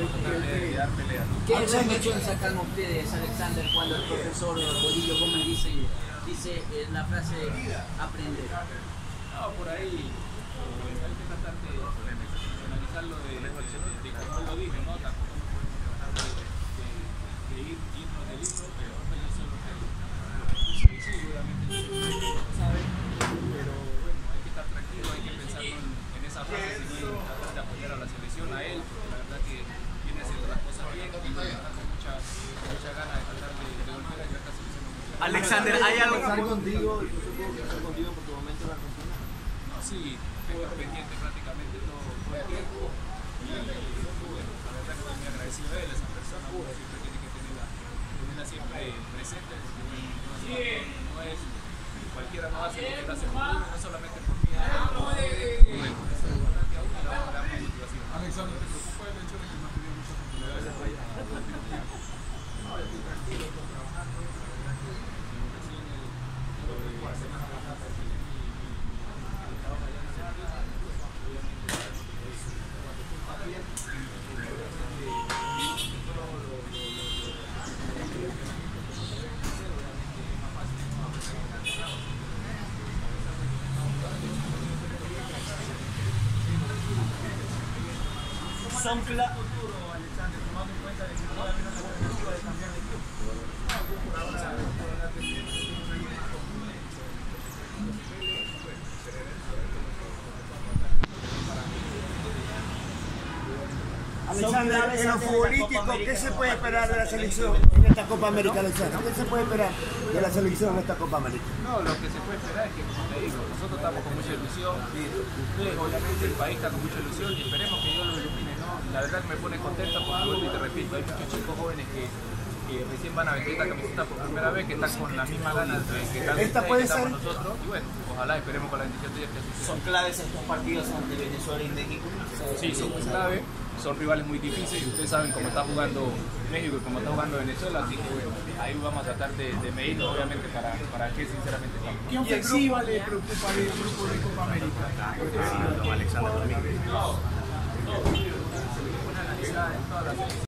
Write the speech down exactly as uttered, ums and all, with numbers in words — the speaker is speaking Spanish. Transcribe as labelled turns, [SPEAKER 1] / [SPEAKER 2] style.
[SPEAKER 1] ¿Qué reflexión sacan ustedes, Alexander, cuando el profesor Bolillo Gómez dice, dice eh, la frase aprender?
[SPEAKER 2] No, por ahí eh, hay que tratar de analizarlo de, de, de, de como él lo dijo, ¿no? Tampoco tratar de, de, de ir irnos del libro, pero eso es lo que, lo que sí, seguramente no saben, pero bueno, hay que estar tranquilo, hay que pensar en, en esa fase, sino tratar de apoyar a la selección, a él, porque la verdad que viene haciendo las cosas bien y con mucha, mucha gana de tratar de, de volver a esta selección.
[SPEAKER 3] Alexander, ¿hay algo
[SPEAKER 4] estar contigo? Yo supongo que estar contigo por tu momento en la Argentina.
[SPEAKER 2] No, sí, tengo pendiente prácticamente todo, todo el tiempo y, y bueno, la verdad que estoy muy agradecido a él, a esa persona, uno siempre tiene que tenerla, tenerla siempre presente, porque bueno, no, es, no es, cualquiera no hace lo que él hace por uno, no solamente por mí, no, bueno, eso es importante a uno y le da más motivación.
[SPEAKER 5] Alexander, ¿te preocupa el hecho de que no ha tenido muchas oportunidades de país?
[SPEAKER 2] No, yo estoy tranquilo, estoy trabajando, recién el, la semana pasada terminé mi, mi trabajo allá en el servicio, obviamente cuando tú estás bien,
[SPEAKER 3] son claves?
[SPEAKER 5] Alexander, tomando en cuenta de que todavía no se perspectiva de cambiar de club. Por ahora,
[SPEAKER 4] Alexander, en lo futbolístico, ¿qué se puede esperar de la selección en esta Copa América, Alexander? ¿Qué se puede esperar de la selección en esta Copa América?
[SPEAKER 2] no, lo que se puede esperar es que, como te digo, nosotros estamos con mucha ilusión, ustedes obviamente el país está con mucha ilusión y esperemos que Dios los ilumine, ¿no? La verdad que me pone contenta porque, vuelvo y te repito, hay muchos chicos jóvenes que, que recién van a vestir esta camiseta por primera vez, que están con la misma ganas de que están
[SPEAKER 4] Esta puede
[SPEAKER 2] que estamos
[SPEAKER 4] ser-
[SPEAKER 2] nosotros, y bueno, ojalá esperemos con la bendición de Dios que así sea.
[SPEAKER 3] ¿Son claves estos partidos ante Venezuela y México?
[SPEAKER 2] Sí, son muy clave, son rivales muy difíciles y ustedes saben cómo está jugando México y cómo está jugando Venezuela, así que bueno, ahí vamos a tratar de, de medirnos obviamente para, para que sinceramente estamos.
[SPEAKER 5] ¿qué ofensiva le preocupa al grupo de Copa América?
[SPEAKER 3] Alexander,
[SPEAKER 2] No, no, se le pone a analizar en todas las